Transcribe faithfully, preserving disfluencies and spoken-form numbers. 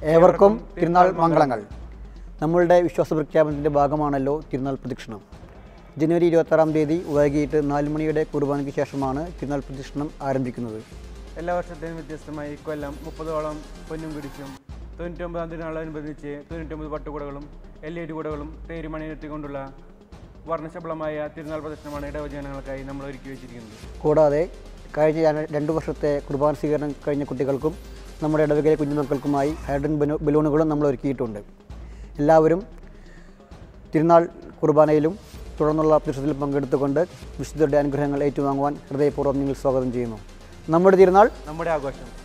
ഏവർക്കും തിരുനാൾ മംഗളങ്ങൾ. നമ്മളുടെ വിശ്വാസ പ്രഖ്യാപനത്തിൻ്റെ ഭാഗമാണല്ലോ തിരുനാൾ പ്രദക്ഷിണം. ജനുവരി ഇരുപത്താറാം തീയതി വൈകിട്ട് നാല് മണിയുടെ കുർബാനയ്ക്ക് ശേഷമാണ് തിരുനാൾ പ്രദക്ഷിണം ആരംഭിക്കുന്നത്. എല്ലാ വർഷത്തെയും വ്യത്യസ്തമായി ഇക്കൊല്ലം മുപ്പതോളം പൊന്നും പിടിച്ചും തൊണ്ണൂറ്റൊമ്പതാം തിരുനാളനുബന്ധിച്ച് തൊണ്ണൂറ്റൊമ്പത് പട്ടുകൂടകളും എൽ ഇ ഡി കൂടകളും തേരുമണിയെത്തിക്കൊണ്ടുള്ള വർണ്ണശബളമായ തിരുനാൾ പ്രദക്ഷിണമാണ് ഇടവജനങ്ങൾക്കായി നമ്മൾ ഒരുക്കി വെച്ചിരിക്കുന്നത്. കൂടാതെ കഴിഞ്ഞ രണ്ട് വർഷത്തെ കുർബാന സ്വീകരണം കഴിഞ്ഞ കുട്ടികൾക്കും നമ്മുടെ ഇടവകയിലെ കുഞ്ഞുമക്കൾക്കുമായി ഹൈഡ്രജൻ ബലൂണുകളും നമ്മൾ ഒരുക്കിയിട്ടുണ്ട്. എല്ലാവരും തിരുനാൾ കുർബാനയിലും തുടർന്നുള്ള പ്രദക്ഷിണത്തിൽ പങ്കെടുത്തുകൊണ്ട് വിശുദ്ധരുടെ അനുഗ്രഹങ്ങൾ ഏറ്റുവാങ്ങുവാൻ ഹൃദയപൂർവ്വം നിങ്ങൾ സ്വാഗതം ചെയ്യുന്നു. നമ്മുടെ തിരുനാൾ, നമ്മുടെ ആഘോഷം.